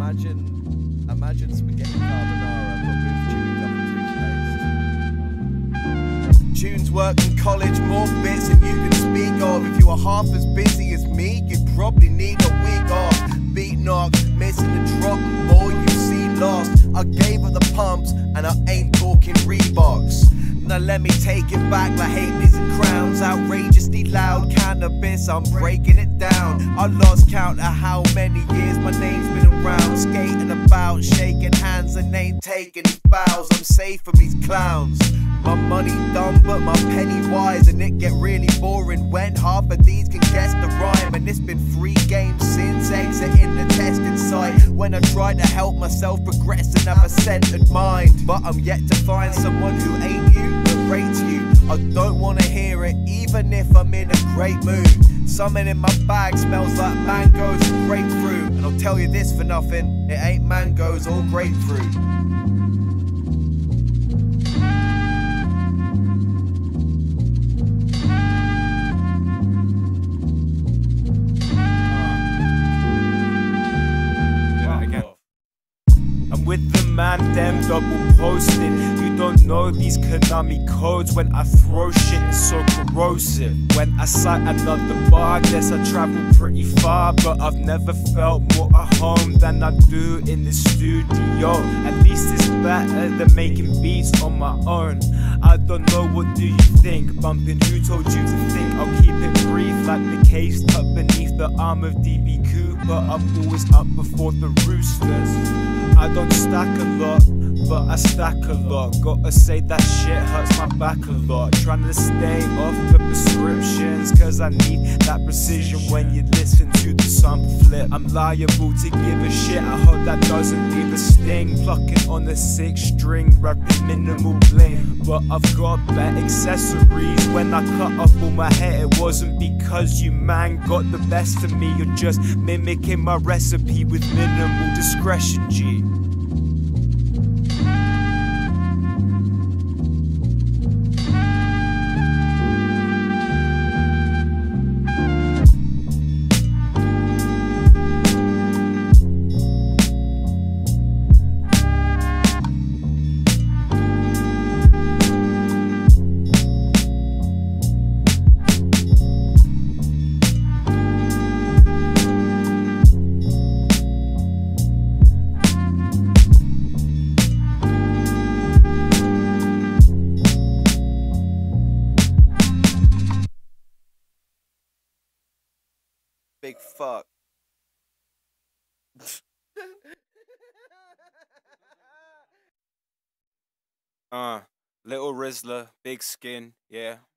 Imagine spaghetti carbonara, but with chewing gum and toothpaste. Tunes work in college, more bits than you can speak of. If you are half as busy as me, you probably need a week off. Beat knock, missing the drop, boy, you seem lost. I gave her the pumps, and I ain't talking Reeboks. Now let me take it back, like Hades and crowns. Outrageously loud cannabis, I'm breaking it down. I lost count of how many years my name's been around. Skating about, shaking hands and ain't taking these bows. I'm safe from these clowns. My money dumb but my penny wise, and it get really boring when half of these can guess the rhyme. And it's been 3 games since exiting the testing site, when I tried to help myself progress and have a centered mind. But I'm yet to find someone who ain't you, but rates you. I don't wanna hear it, even if I'm in a great mood. Something in my bag smells like mangoes and grapefruit, and I'll tell you this for nothing, it ain't mangoes or grapefruit. I'm with the man, them double posted. You don't know these Konami codes. When I throw shit, it's so corrosive. When I sight another bar, guess I travel pretty far, but I've never felt more at home than I do in the studio. At least it's better than making beats on my own. I don't know, what do you think? Bumping, who told you to think? I'll keep it brief, like the case tucked beneath the arm of DB Cooper. I'm always up before the roosters. I don't stack a lot, but I stack a lot. Gotta say that shit hurts my back a lot. Trying to stay off the prescriptions, cause I need that precision when you listen to the sample flip. I'm liable to give a shit, I hope that doesn't leave a sting. Plucking on the 6th string, rapping minimal bling. But I've got better accessories. When I cut off all my hair, it wasn't because you man got the best of me. You're just mimicking my recipe with minimal discretion, G. Big fuck. Little Rizzler, big skin, yeah.